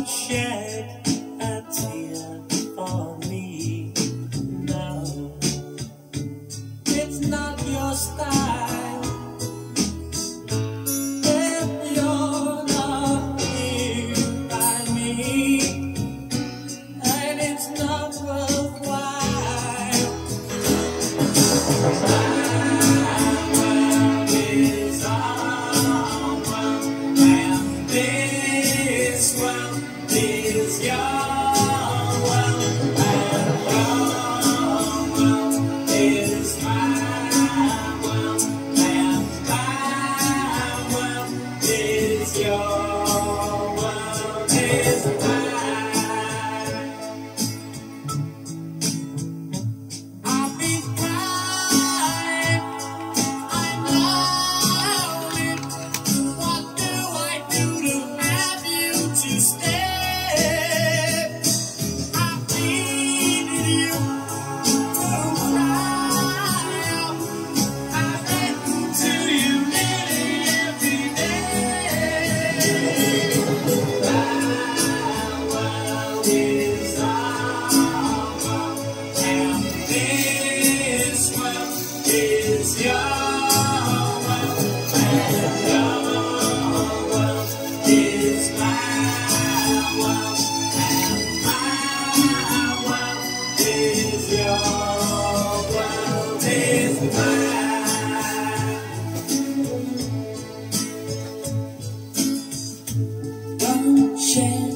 Don't shed a tear for me. No, it's not your style. If you're not here by me, and it's not worthwhile. Is your world, and your world is my world, and my world is your world is mine. I'll be crying, I'm lonely. What do I do to have you to stay? Is your world, and your world is my world, and my world is your world is mine. Don't share